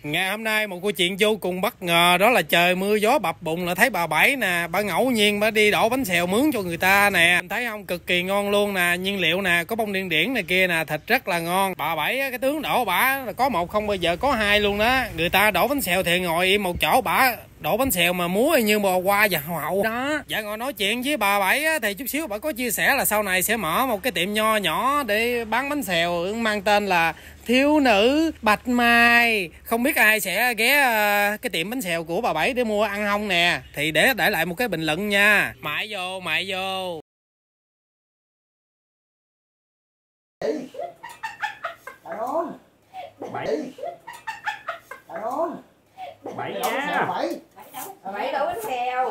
Ngày hôm nay một câu chuyện vô cùng bất ngờ, đó là trời mưa gió bập bùng là thấy bà Bảy nè, bà ngẫu nhiên bà đi đổ bánh xèo mướn cho người ta nè, thấy không, cực kỳ ngon luôn nè, nhiên liệu nè, có bông điên điển này kia nè, thịt rất là ngon. Bà Bảy cái tướng đổ bả là có một không bao giờ có hai luôn đó, người ta đổ bánh xèo thì ngồi im một chỗ, bả đổ bánh xèo mà múa như bò qua và hậu đó. Dạ ngồi nói chuyện với bà Bảy thì chút xíu bà có chia sẻ là sau này sẽ mở một cái tiệm nho nhỏ để bán bánh xèo mang tên là Thiếu Nữ Bạch Mai. Không biết ai sẽ ghé cái tiệm bánh xèo của bà Bảy để mua ăn không nè, thì để lại một cái bình luận nha. Mại vô mại vô. Đại ôn. Bảy. Đại ôn. Bảy nha. Bảy đổ bánh xèo.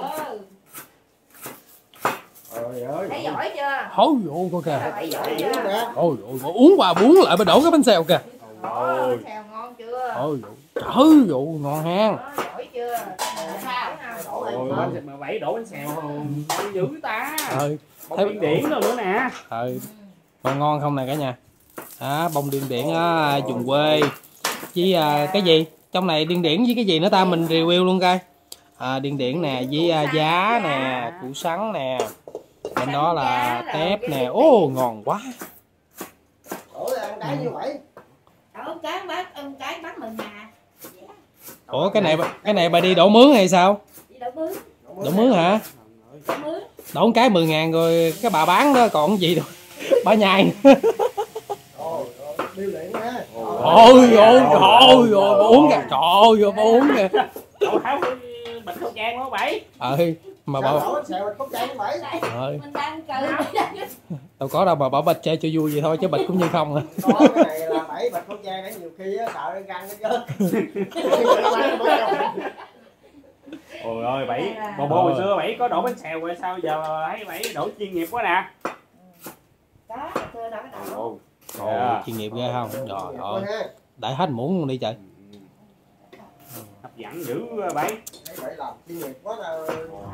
Trời ơi. Thấy giỏi chưa? Hối dụ coi kìa. Bảy giỏi chưa? Ôi dụ uống qua bún lại bà đổ cái bánh xèo kìa. Ôi. Xèo ngon chưa? Ôi dụ. Trời dụ ngon ha. Giỏi chưa? Sao? Ôi mà Bảy đổ bánh xèo dữ ta. Trời. Bông điên điển rồi nữa nè. Trời. Mà ngon không nè cả nhà. Bông điên điển á, vùng quê. Với cái gì? Trong này điên điển với cái gì nữa ta, mình review luôn coi. Điên điển nè, với giá nè, củ sắn nè. Bên đó là tép nè. Ô ngon quá. Ủa ăn cái như vậy. Đổ cái bánh mừng à. Ủa cái này bà đi đổ mướn hay sao? Đi đổ mướn. Đổ mướn hả? Đổ mướn. Đổ cái 10.000 rồi cái bà bán đó còn gì đâu. Bà nhai. Điêu luyện ha. Ôi ôi ôi ôi bà uống kìa. Trời ơi bà uống kìa. Đổ tháo bịch khẩu trang đó Bảy. Mà bà đổ bánh xèo cốt trang Bảy. Mình đang cười. Đâu có đâu, bà bịch chơi cho vui vậy thôi chứ bịch cũng như không à. Có cái này là Bảy bịch cốt trang để nhiều khi sợ răng nó rớt. Ôi ơi Bảy, bồ hồi xưa Bảy có đổ bánh xèo rồi sao giờ thấy Bảy đổ chuyên nghiệp quá nè. Có, tôi đổ đổ. Chuyên nghiệp ghê không? Trời ơi. Đại hết muỗng luôn đi trời. Hấp dẫn dữ Bảy. Bảy làm chuyên nghiệp quá rồi.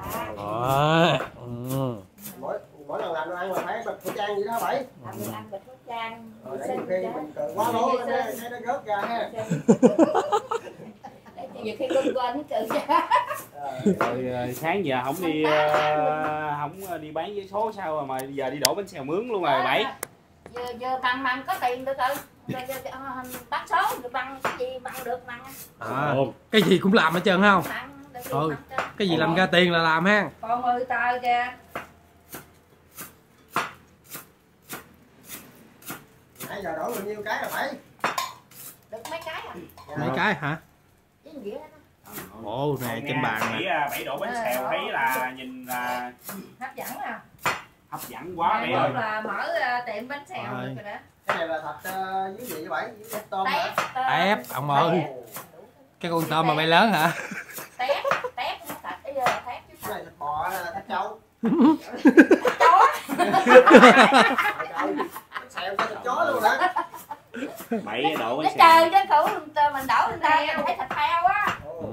Mỗi lần làm đồ ăn mà phải bịch khẩu trang vậy đó Bảy. Ăn bịch khẩu trang. Để nhiều khi mình cười quá lố thấy nó rớt ra ha. Nhiều khi quên cười ra. Rồi sáng giờ không đi bán giấy số sao mà giờ đi đổ bánh xèo mướn luôn rồi Bảy. Giờ bằng có tiền được rồi. Bắt số được bằng cái gì bằng được bằng. Cái gì cũng làm hết trơn không? Cái gì làm ra tiền là làm ha. Còn 10 tờ kìa. Nãy giờ đổ bao nhiêu cái rồi Bảy? Được mấy cái à? Mấy cái hả? Cái gì đó. Ồ nè trên bàn nè. Bảy đổ bánh xèo thấy là nhìn là hấp dẫn à. Hấp dẫn quá Bảy ơi. Là mở tiệm bánh xèo rồi đó. Cái này là thịt dưới gì vậy Bảy? Với tôm hả? Tép ông ơi. Cái con tôm mà bay lớn hả? Tép thịt tép chứ cái này thịt bò thịt trâu. Chó. Xèo cho thịt chó luôn hả? Bảy đổ bánh xèo. Trời chứ cũ mình đổ lên đây thấy thịt heo á.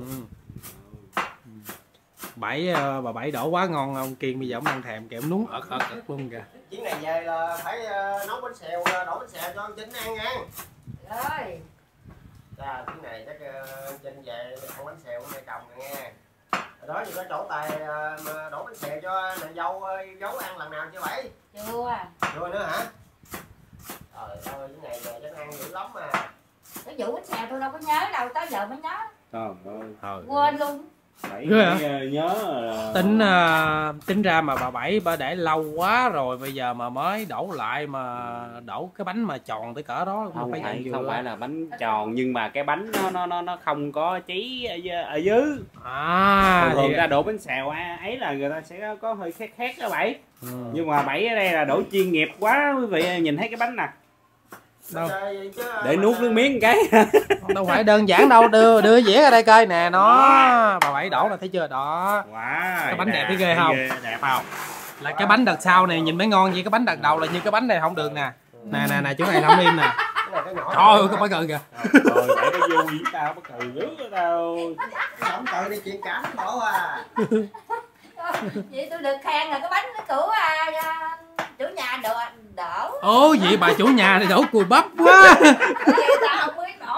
Bà Bảy đổ quá ngon ông Kiên, bây giờ ông đang thèm kìa, ông nuốt ợt luôn kìa. Chuyến này về là phải nấu bánh xèo, đổ bánh xèo cho anh Trinh ăn nha. Rồi. Dạ, chuyến này chắc anh Trinh về ăn bánh xèo của mẹ chồng rồi nha. Rồi đó, có chỗ tài mà đổ bánh xèo cho nàng dâu ăn lần nào chưa Bảy? Chưa. Chưa nữa hả? Trời ơi, chuyến này về chắc ăn dữ lắm mà. Cái vụ bánh xèo tôi đâu có nhớ đâu, tới giờ mới nhớ. Trời ơi. Quên luôn. Bảy nhớ tính ra mà bà Bảy bà để lâu quá rồi, bây giờ mà mới đổ lại mà đổ cái bánh mà tròn tới cỡ đó không phải là bánh tròn nhưng mà cái bánh nó không có cháy ở dưới. Thường ra đổ bánh xèo ấy là người ta sẽ có hơi khét đó Bảy. Nhưng mà Bảy ở đây là đổ chuyên nghiệp quá quý vị, nhìn thấy cái bánh nè. Đâu. Để nuốt nước miếng cái. Đâu phải đơn giản đâu, đưa dĩa ra đây coi nè, nó bà Bảy đổ là thấy chưa đó. Cái bánh đẹp thấy ghê không? Đẹp không? Là cái bánh đợt sau này nhìn mới ngon, vậy cái bánh đợt đầu là như cái bánh này không được nè. Nè chỗ này không im nè. Trời ơi có bánh cười kìa. Rồi Bảy cái vui với tao, bắt cười rước tao. Không cười đi chuyện cảm đổ à. Vậy tôi được khen là cái bánh của chủ nhà đổ. Ồ vậy bà chủ nhà này đổ cùi bắp quá. Tao không biết đổ, tao mới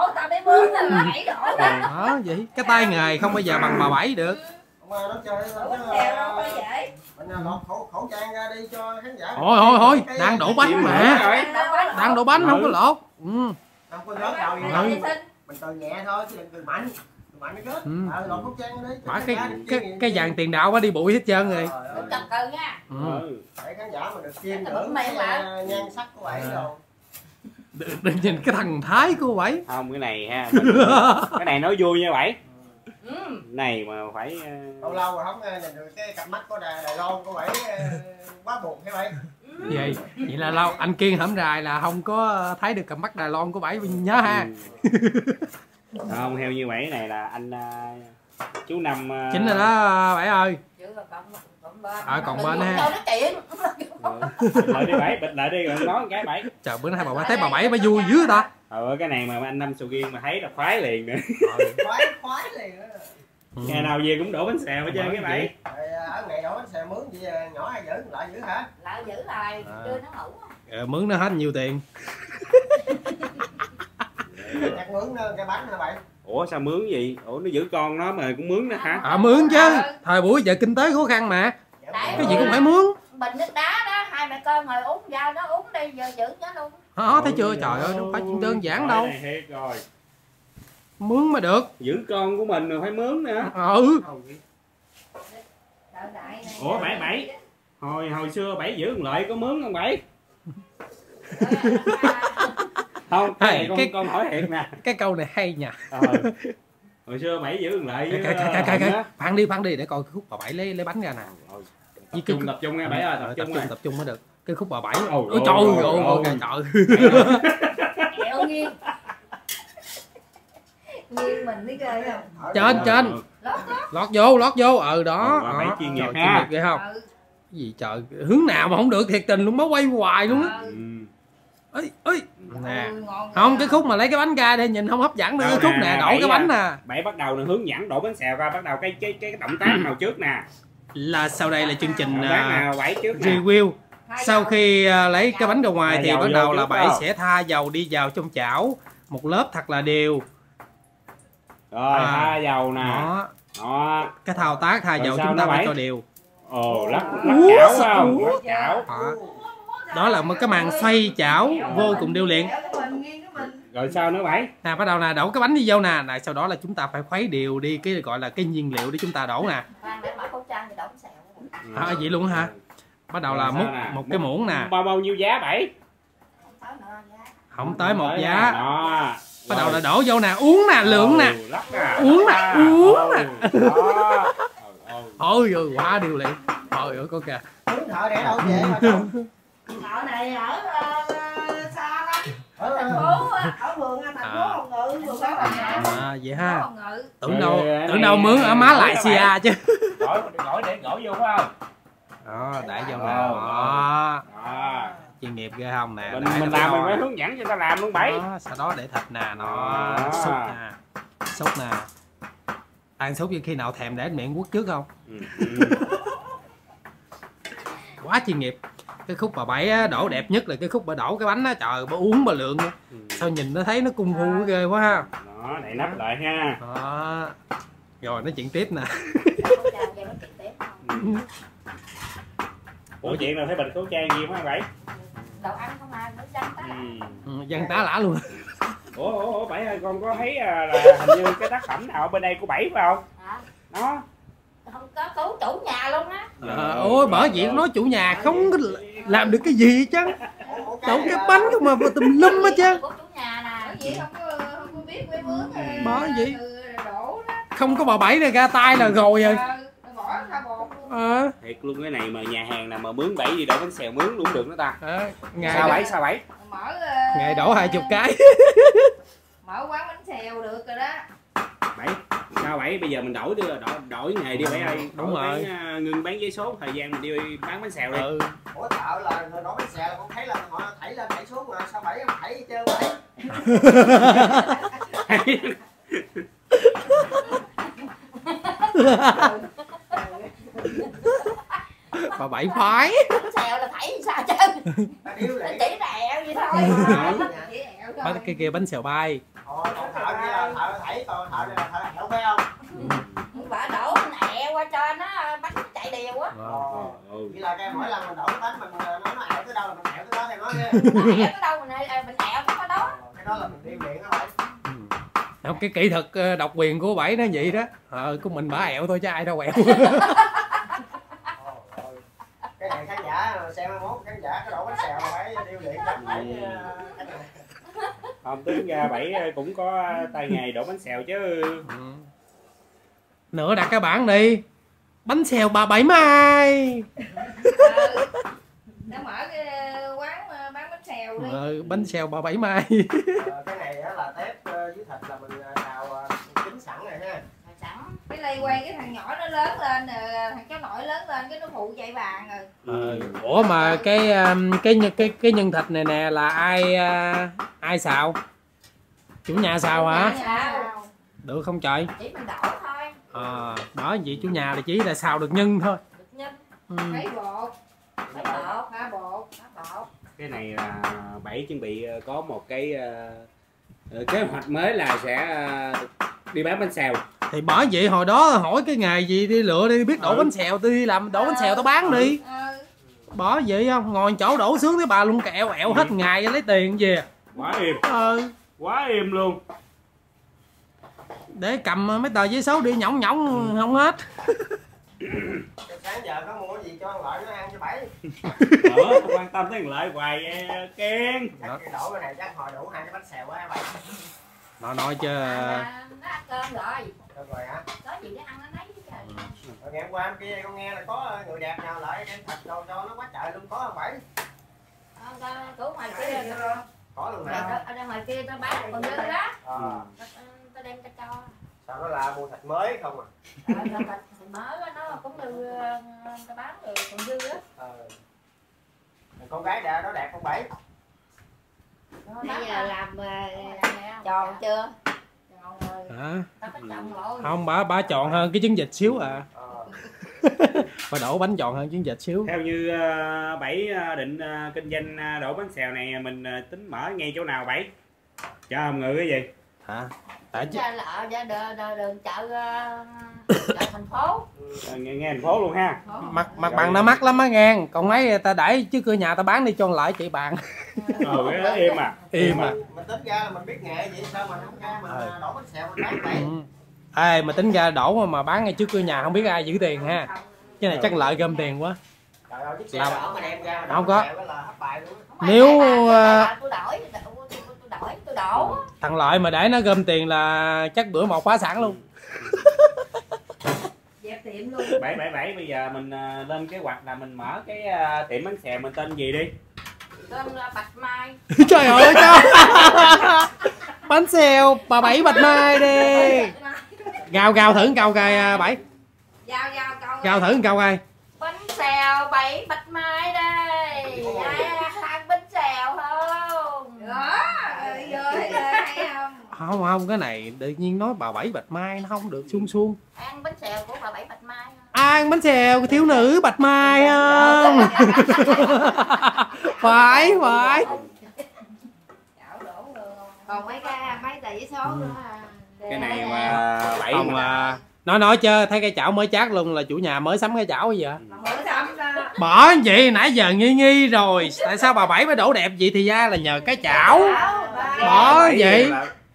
mướn là bà Bảy đổ đó. Đó vậy cái tay nghề không bao giờ bằng bà Bảy được. Nó chơi Đổ bánh xèo đâu có dễ. mình lọt khẩu trang ra đi cho khán giả. Thôi đang đổ bánh mà. Đang đổ bánh không có lột. Không có lót đâu gì. Mình từ nhẹ thôi chứ đừng từ mạnh. Mạnh nó kết. Lọt khẩu trang đi. Bả cái vàng tiền đạo bả đi bụi hết trơn rồi. Đừng chọc cừ nha. Để khán giả mình được chiêm ngưỡng nhan sắc của Bảy rồi. Đừng nhìn cái thần thái của Bảy. Không cái này ha. Cái này nói vui nha Bảy. Này mà phải lâu lâu rồi không nhìn được cái cặp mắt của Đài Loan của Bảy quá buồn hay Bảy. Vậy là lâu anh Kiên hổm rày là không có thấy được cặp mắt Đài Loan của Bảy nhớ ha. Không theo như Bảy này là anh chú Năm chính rồi đó Bảy ơi. Còn bên ha. Bịt lại đi Bảy, bịt lại đi rồi nói cái Bảy. Trời bữa nay bà thấy bà Bảy bà vui dữ ta. Cái này mà anh Năm sầu riêng mà thấy là khoái liền nữa. Khoái liền đó. Ngày nào về cũng đổ bánh xèo hết trơn cái Bảy. Ở ngày đổ bánh xèo mướn gì nhỏ hay dữ lại dữ hả? Lại dữ rồi, chưa nó ngủ. Mướn nó hết nhiều tiền. Chắc mướn cái bánh hả Bảy? Ủa sao mướn gì? Ủa nó giữ con nó mà cũng mướn nữa hả? Mướn chứ. Thời buổi giờ kinh tế khó khăn mà. Cái gì cũng phải mướn. Bình nước đá đó, hai mẹ con ngồi uống vào nó uống đi giờ giữ nó luôn. Thấy chưa? Trời ơi, không phải chuyện đơn giản đâu. Rồi. Mướn mới được. Giữ con của mình rồi phải mướn nữa. Ủa Bảy. Hồi xưa Bảy giữ thằng Lợi có mướn không Bảy? Không, con hỏi thiệt nè. Cái câu này hay nha. Hồi xưa Bảy giữ thằng Lợi với Khoan đi để coi cái khúc bà Bảy lấy bánh ra nè. Tập trung nha Bảy ơi, tập trung mới được. Cái khúc bà Bảy. Ôi trời ơi, Kẹo Nghiên. Nghiên mình mới ghê không? Trên. Lót vô. Đó. Bảy chuyên nghiệp ha. Ghê không? Cái gì trời, hướng nào mà không được thiệt tình luôn, mới quay hoài luôn á. Ấy nè. Không, cái khúc mà lấy cái bánh ra để nhìn không hấp dẫn được. Cái khúc nè, đổ cái bánh nè. Bảy bắt đầu hướng dẫn đổ bánh xèo ra, bắt đầu cái động tác nào trước nè. Là sau đây là chương trình trước review. Sau khi lấy cái bánh ra ngoài thì bắt đầu là Bảy sẽ tha dầu đi vào trong chảo một lớp thật là đều. Rồi tha dầu nè. Đó. Cái thao tác tha dầu chúng ta phải cho đều. Lắc chảo không? Lắc chảo. Đó là một cái màn xoay chảo vô cùng điêu luyện. Rồi sao nữa Bảy? Bắt đầu là đổ cái bánh đi vô nè. Sau đó là chúng ta phải khuấy đều đi cái gọi là cái nhiên liệu để chúng ta đổ nè. Vậy luôn hả? Bắt đầu là múc một cái muỗng nè. Bao nhiêu giá Bảy? Không tới 1 giá. Đó. Bắt đầu là đổ vô nè, uống nè, lượng nè. Uống nè. Ôi giời, quá điều luyện. Trời ơi con kìa. Thợ để đâu về mà không? Thợ này ở xa lắm. Ở thành phố, ở phường thành phố Hồng Ngự, phường Sáu Hồng vậy ha. Tưởng đâu mướn ở Malaysia chứ. Gỏi vô phải không? Đó, để vô nè. Đó. Chuyên nghiệp ghê không nè. Mình làm mình phải hướng dẫn cho người ta làm luôn Bảy. Sau đó để thịt nè, nó xúc nè. Ăn xúc như khi nào thèm để miệng quất trước không? Quá chuyên nghiệp. Cái khúc bà Bảy đổ đẹp nhất là cái khúc bà đổ cái bánh á, trời bà uống bà lượng nữa. Sao nhìn nó thấy nó cung phu ghê quá ha. Đó, đậy nắp lại ha. Đó. Rồi nói chuyện tiếp nè. Ủa chuyện là phải bịch khẩu trang gì hả Bảy? Đồ ăn không à, nó dân tá. Dân tá lả luôn. Ủa Bảy ơi, con có thấy là hình như cái tác phẩm nào ở bên đây của Bảy phải không? Đó. Không có cứu chủ nhà luôn á. Ôi bởi vậy nó chủ nhà không có làm được cái gì chứ. Đổ cái bánh không mà tùm lum hết chứ. Chủ nhà nè, cái gì không có biết quê mướn. Bởi vậy. Không có bà Bảy này ra tay là rồi rồi. Thiệt luôn, cái này mà nhà hàng nào mà mướn Bảy đi đổ bánh xèo mướn luôn được nữa ta. Sao Bảy? Ngày đổ 20 cái. Mở quán bánh xèo được rồi đó. Bảy, sao Bảy bây giờ mình đổi nghề đi Bảy ơi. Đúng rồi. Ngưng bán giấy số, thời gian mình đi bán bánh xèo đi. Ủa thợ là đổ bánh xèo là con thấy là họ thảy lên thảy xuống mà sao Bảy không thảy hết trơn Bảy? Bà Bảy phái. Bánh xèo là thảy sao chứ? Chỉ đèo vậy thôi. Cái kia bánh xèo bay. Con thợ kia là thợ này là thợ hẻo phải không? Bà đổ mình ẹo qua cho nó bánh chạy đều á. Vậy là cái mỗi lần mình đổ cái bánh mình nó ẹo tới đâu là mình ẹo tới đó theo nó nghe. Nó ẹo tới đâu mình ẹo tới đó. Cái đó là mình điêu luyện đó bạn. Không, cái kỹ thuật độc quyền của Bảy nó vậy đó. Của mình bả ẹo thôi chứ ai đâu ẹo. Cái này khán giả xem 21 khán giả cái đổ bánh xèo mà phải điêu luyện chắc phải. Không, tính ra Bảy cũng có tay nghề đổ bánh xèo chứ. Nữa đặt cái bảng đi. Bánh xèo bà Bảy Mai. Nó mở cái quán bán bánh xèo đi. Bánh xèo bà Bảy Mai. Cái này là tép với thịt là mình xào chín sẵn rồi ha. Sẵn. Cái đây quay cái thằng nhỏ nó lớn lên, thằng cháu nội lớn lên cái nó phụ chạy bàn rồi. Ủa mà cái nhân thịt này nè là ai xào? Chủ nhà xào hả? Được không trời? Chỉ mình đổ thôi. Đó vậy chủ nhà là chỉ là xào được nhân thôi. Được nhân. Mấy bột. Ba bột. Cái này là Bảy chuẩn bị có một cái kế hoạch mới là sẽ đi bán bánh xèo. Thì bởi vậy hồi đó hỏi cái nghề gì đi lựa đi, biết đổ bánh xèo tôi đi làm đổ bánh xèo tao bán đi. Bỏ vậy không, ngồi chỗ đổ sướng với bà luôn kẹo ẹo hết ngày lấy tiền về. Quá im. Quá im luôn. Để cầm mấy tờ giấy số đi nhõng không hết. Sáng giờ có mua gì cho ăn Lợi nó ăn cho Bảy. Không quan tâm tới Lợi hoài Kiên. Đổ cái này chắc hồi đủ 2 cái bánh xèo á Bảy. Nó nói chứ. Nó ăn cơm rồi. Được rồi hả? Có gì để ăn nó lấy chứ trời. Rồi ngày hôm qua kia con nghe là có người đẹp nào lại đem thịt đồ cho nó quá trời luôn, có không Bảy? Cửa ngoài kia Có luôn nè. Ở ngoài kia tao bán còn dư đó. Tao đem cho. Sao nó là mua thịt mới không à? Thịt mới nó cũng như tao bán rồi còn dư á. Con gái đó đẹp không Bảy? Bây giờ làm tròn chưa? Hả? Không, bà tròn hơn cái trứng vịt xíu à. Bà đổ bánh tròn hơn trứng vịt xíu. Theo như Bảy định kinh doanh đổ bánh xèo này mình tính mở ngay chỗ nào Bảy? Chợ Hồng Ngự cái gì? Hả? Ở đường chợ thành phố. Nghe thành phố luôn ha. Mặt bằng nó mắc lắm á nghe. Còn mấy ta đẩy chứ cửa nhà ta bán đi cho lại chị bạn. Im à. Mình tính ra là mình biết nghệ vậy sao mà không ra mình đổ bánh xèo mình bán vậy. Ê mà tính ra đổ mà bán ngay trước cửa nhà không biết ai giữ tiền ha. Cái này chắc Lợi gom tiền quá. Trời ơi, chiếc xe đỏ mà đem ra không có. Nếu Nếu tôi đổ. Thằng Lợi mà để nó gom tiền là chắc bữa một phá sản luôn. Dẹp tiệm luôn. Bảy bây giờ mình lên kế hoạch là mình mở cái tiệm bánh xèo mình tên gì đi? Tên Bạch Mai. Trời ơi trời. Bánh xèo bà Bảy Bạch Mai đi. Gào thử câu coi Bảy. Gào thử câu coi. Bánh xèo Bảy Bạch Mai đây. Ai ăn bánh xèo không? Đó. Hay không? Không, cái này tự nhiên nói bà Bảy Bạch Mai nó không được suông. Ăn bánh xèo của bà Bảy Bạch Mai. Ăn bánh xèo của thiếu nữ Bạch Mai không? Phải. Còn mấy tờ giấy số nữa. Cái này mà Bảy không mà nói chứ thấy cái chảo mới chát luôn là chủ nhà mới sắm cái chảo bây giờ. Bỏ vậy nãy giờ nghi rồi. Tại sao bà Bảy mới đổ đẹp vậy thì ra là nhờ cái chảo. Bỏ vậy.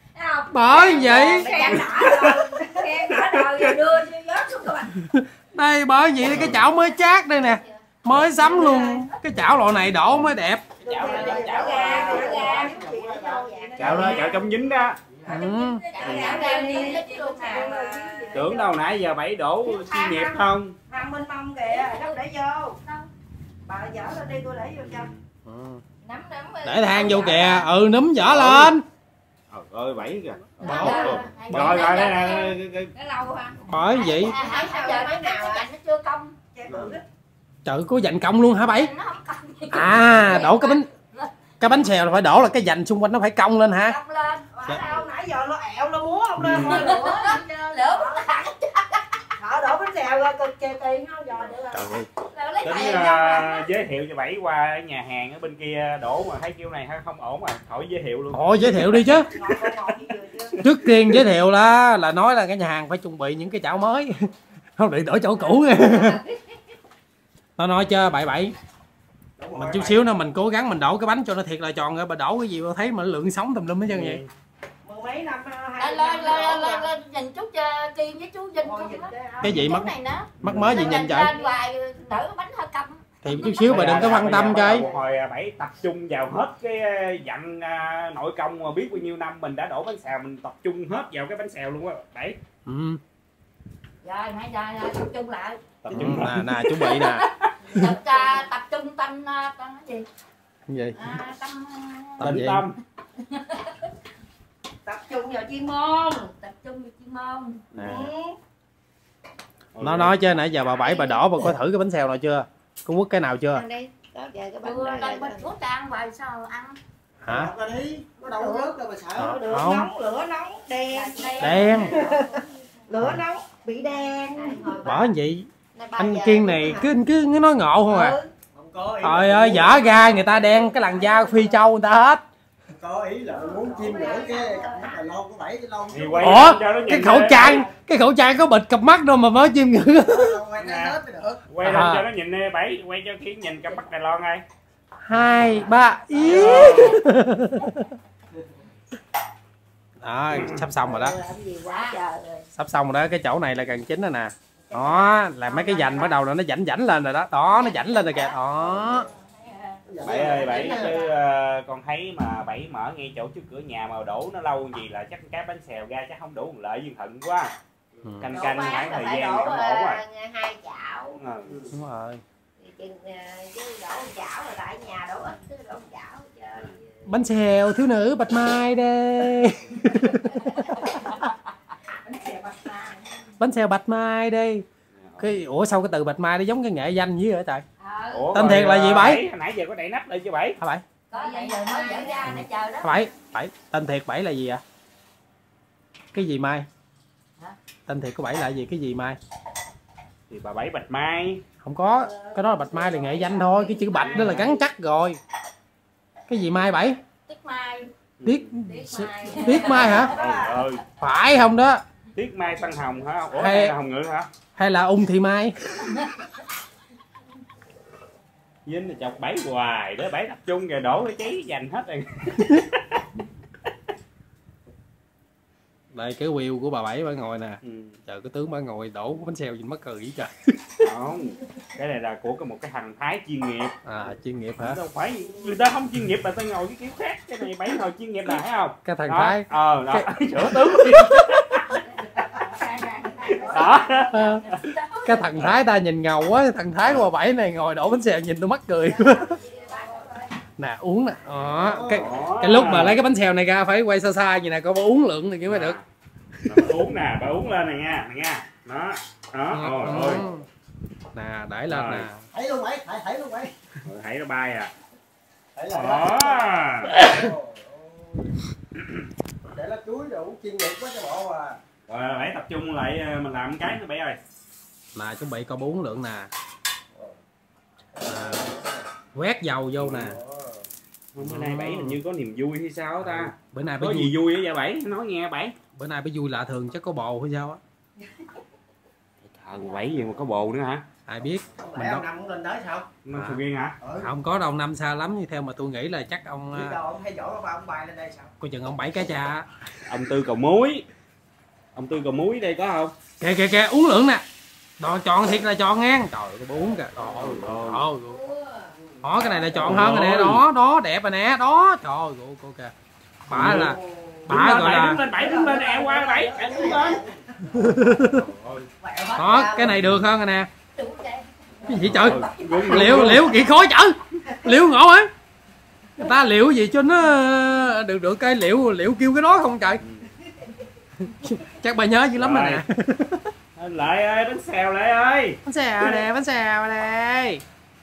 Đây bỏ vậy cái chảo mới chát đây nè. Mới sắm luôn. Cái chảo loại này đổ mới đẹp. Chảo chống dính đó. Tưởng đâu nãy giờ Bảy đổ chuyên nghiệp không? Hàng bên mông kìa, đâu để vô. Bà dở lên đi tôi để vô cho. Để than vô kìa, núm dở lên. Ơi Bảy kìa. Rồi đây nè. Bởi vậy. Giờ mấy nào anh nó chưa công. Trời có dành công luôn hả Bảy? Đổ cái bánh xèo là phải đổ là cái dành xung quanh nó phải cong lên hả? Cong lên. Sao nãy giờ nó ẹo nó múa không lên thôi lửa bắn thẳng. Họ đổ bánh xèo rồi cực chê tiền không giờ được rồi. Tính giới thiệu cho Bảy qua nhà hàng ở bên kia đổ mà thấy kiểu này không ổn à, hỏi giới thiệu luôn. Giới thiệu đi chứ. Trước tiên giới thiệu là nói là cái nhà hàng phải chuẩn bị những cái chảo mới, không để đổi chảo cũ nha. Nó nói chơi bậy mình chút xíu nữa mình cố gắng mình đổ cái bánh cho nó thiệt là tròn rồi, bà đổ cái gì bà thấy mà lượng sống tùm lum hết trơn vậy. Mấy năm lên nhìn chút Kiên với chú Vinh cái gì mất này nữa. Mất mới gì nhìn trời. Hoài đỡ bánh hơi câm. Thì chút xíu bà đừng có quan tâm coi. Hồi Bảy tập trung vào hết cái dặn nội công mà biết bao nhiêu năm mình đã đổ bánh xèo, mình tập trung hết vào cái bánh xèo luôn á Bảy. Rồi nãy giờ tập trung lại. Tập trung nè chuẩn bị nè. Tập trung tâm cái gì? Cái gì? Tâm Tập trung vào chuyên môn, tập trung vào chuyên môn. Nó nói chứ nãy giờ bà Bảy bà đổ bà có thử cái bánh xèo nào chưa? Có quất cái nào chưa? Lên bánh quốc ăn hoài sao ăn? Hả? Nó đâu rớt đâu mà sợ. Lửa nóng đen. Lửa nóng bị đen. Bỏ gì? Anh Kiên này cứ nói ngộ không à? Không có ý. Trời ơi dở ra người ta đen cái làn da Phi Châu người ta hết. Có ý là muốn chim nữa cái cặp mắt là lon có Bảy cái lon. Ủa cái khẩu trang có bịt cặp mắt đâu mà mới chim ngữ. Quay lên cho nó nhìn đi Bảy, quay cho Kiên nhìn cặp mắt Đài Loan đây. 2, 3 ý. Đó, sắp xong rồi đó. Sắp xong rồi đó, cái chỗ này là gần chín rồi nè. Đó, là mấy cái dành bắt đầu là nó rảnh lên rồi đó. Đó, nó rảnh lên rồi kìa. Đó. Bảy ơi Bảy chứ con thấy mà Bảy mở ngay chỗ trước cửa nhà mà đổ nó lâu gì là chắc cái bánh xèo ra chắc không đủ lợi duyên thận quá. Canh khoảng thời gian không ổn à. 2 chảo. Đúng rồi. Chứ đổ chảo là tại nhà đổ ít chứ đổ chảo chơi. Bánh xèo thiếu nữ Bạch Mai đây. Bánh xèo Bạch Mai đây. Ủa sao cái từ Bạch Mai nó giống cái nghệ danh gì vậy trời? Tên thiệt là gì Bảy? Nãy giờ có đậy nắp lên chưa Bảy? Hả Bảy? Có vậy giờ mới dở ra để chờ đó. Bảy, tên thiệt Bảy là gì ạ? Cái gì Mai? Hả? Tên thiệt của Bảy là gì? Cái gì Mai? Thì bà Bảy Bạch Mai. Không có, cái đó là Bạch Mai là nghệ danh thôi, cái chữ Bạch đó là gắn chắc rồi. Cái gì Mai Bảy? Tiết Mai. Tiết Mai hả? Phải không đó? Tiết Mai Tân Hồng hả? Ủa hay là Hồng Ngự hả? Hay là Ung Thị Mai? Vinh là chọc Bảy hoài đó, Bảy tập trung rồi đổ cái cháy dành hết rồi. Đây cái wheel của bà Bảy bà ngồi nè. Trời cái tướng bà ngồi đổ bánh xèo nhìn mắc cười vậy trời. Không, cái này là của một cái thằng Thái chuyên nghiệp. À chuyên nghiệp hả? Đâu phải người ta không chuyên nghiệp mà ta ngồi cái kiểu khác, cái này Bảy ngồi chuyên nghiệp là thấy không? Cái thằng đó. Thái. Đó. Sửa tướng. Đó. Cái thằng Thái ta nhìn ngầu quá, thằng Thái của bà Bảy này ngồi đổ bánh xèo nhìn tôi mắc cười. Nè uống nè. Cái lúc mà lấy cái bánh xèo này ra phải quay xa xa vậy nè, coi bà uống lượng này kiểu mới được. Uống nè, bà uống lên này nha, Đó. Đó, ôi. Nè, đẩy lên nè. Thấy luôn Bảy, thấy luôn Bảy. Thấy nó bay à. Thấy là đó. Để lá chuối rồi uống chuyên nghiệp quá cho bộ à. Rồi Bảy tập trung lại mình làm cái nữa Bảy ơi. Nè chuẩn bị coi 4 lượng nè. Quét dầu vô nè. Bữa nay Bảy hình như có niềm vui hay sao ta? Bữa nay có gì vui vậy Bảy? Nói nghe Bảy. Bữa nay Bảy vui lạ thường chắc có bồ hay sao á. Thờ 7 gì mà có bồ nữa hả? Ai biết. Mình ông Năm cũng lên tới sao? Năm Sầu Riêng hả? Không có đâu, Năm xa lắm, như theo mà tôi nghĩ là chắc ông biết đâu ông hay giỏi ông bay lên đây sao? Coi chừng ông Bảy cá cha. Ông Tư Cầu Muối. Ông Tư Cầu Muối đây có không? Kìa uống lượng nè. Đó tròn thiệt là tròn ngang. Trời ơi tôi uống kìa. Đó cái này là tròn hơn rồi nè, đó đẹp rồi nè, đó. Trời ơi cô kìa. Bả gọi là đứng lên ẹo qua Bảy, đứng lên. Đó, cái này được hơn rồi nè. Cái gì trời? Liệu gì khó chở. Liệu ngộ hả? Người ta liệu gì cho nó được cái liệu kêu cái đó không trời. Chắc bà nhớ dữ lắm rồi nè. Lại ơi, bánh xèo lại ơi. Bánh xèo nè.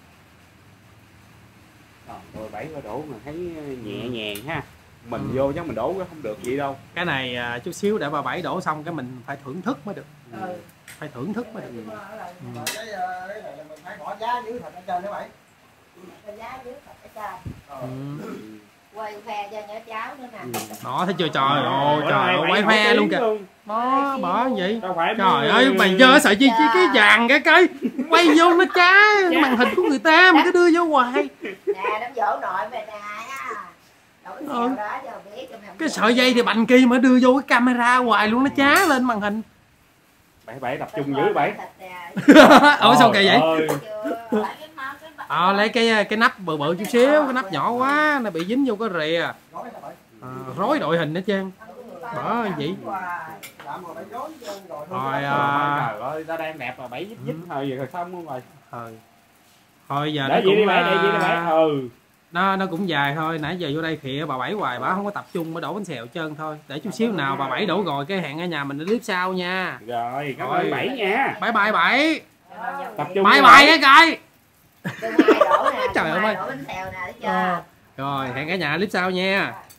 Rồi Bảy qua đổ mà thấy nhẹ nhàng ha. Mình vô chắc mình đổ không được gì đâu. Cái này chút xíu để bà Bảy đổ xong cái mình phải thưởng thức mới được. Phải thưởng thức mới được. Cái này là mình phải bỏ giá dưới thịt ở trên đó Bảy. Giá dưới thịt ở trên. quay khoe cho nhỏ cháu nữa nè. Đó thấy chưa, trời ơi trời ơi, quay khoe luôn kìa. Đó bỏ vậy. Trời ơi ừ. mày dơ sợi chi cái vàng cái quay vô nó chá màn hình của người ta mà cứ đưa vô hoài. Nè đám dỗ nội mày nè. Đổ bánh xèo đó cho biết cho mày. Cái sợi dây thì bành kia mà đưa vô cái camera hoài luôn, nó chá lên màn hình. Bảy tập trung dữ Bảy. Ủa sao kỳ vậy? Lấy Lấy cái nắp bự bự chút xíu, cái nắp nhỏ quá nó bị dính vô cái rìa. Rối đội hình hết trơn. Bỏ vậy. Rồi trời ơi nó đang đẹp mà Bảy dít thôi giờ xong luôn rồi. Thôi giờ để nó cũng đi Bảy. Nó cũng dài thôi, nãy giờ vô đây khịa bà Bảy hoài, bà không có tập trung mới đổ bánh xèo trơn thôi. Để chút xíu nào bà Bảy đổ rồi cái hẹn ở nhà mình để clip sau nha. Rồi cảm ơn Bảy nha. Bye bye Bảy. Tập trung bye cái coi. Trời ơi. Trời ơi. Đổ bánh xèo nè, thấy chưa? Rồi hẹn cả nhà clip sau nha.